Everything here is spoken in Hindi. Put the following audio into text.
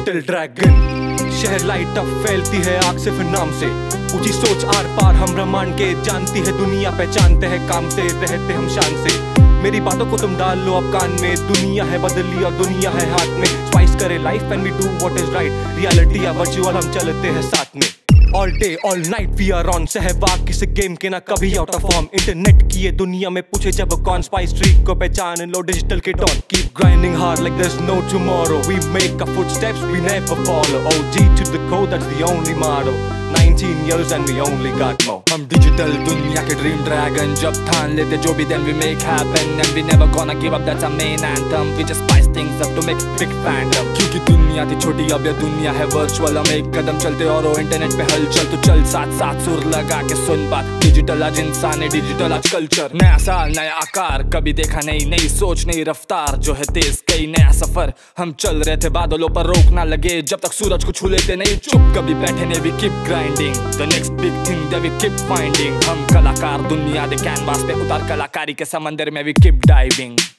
Digital dragon. शहर लाइट अप फैलती है आग सिर्फ नाम से, ऊंची सोच आर पार हम ब्रह्मांड के, जानती है दुनिया पहचानते हैं काम से, रहते हम शान से। मेरी बातों को तुम डाल लो अब कान में, दुनिया है बदली और दुनिया है हाथ में। स्पाइस करे life and we do what is right, reality या वर्चुअल हम चलते हैं साथ में। All day, all night we are on, Sehwag किसी गेम के ना कभी आउट ऑफ फॉर्म। इंटरनेट की ये दुनिया में पूछे जब कौन, स्पाइस ट्रीक को पहचान लो डिजिटल के don. Keep grinding hard like there's no tomorrow, we make our footsteps, we never follow। OG to the code, that's the only motto। 19 years and we only got more। हम डिजिटल दुनिया के ड्रीम ड्रैगन, जब ठान लेते जो भी then we make happen, and we never gonna give up, that's our main anthem। We just spice things up to make big fandom। क्योंकि दुनिया थी छोटी अब ये दुनिया है वर्चुअल, हम एक कदम चलते और वो इंटरनेट पे हलचल। तो चल साथ साथ सुर लगा के सुन बात, डिजिटल आज इंसान है, डिजिटल आज कल्चर। नया साल नया आकार, कभी देखा नहीं, नई सोच नई रफ्तार, जो है तेज कई नया सफर। हम चल रहे थे बादलों पर, रोक ना लगे जब तक सूरज को छू लेते नहीं चुप कभी बैठे नहीं। We keep grinding, the next big thing that we keep finding। हम कलाकार दुनिया दे कैनवास पे उतार, कलाकारी के समंदर में we keep diving।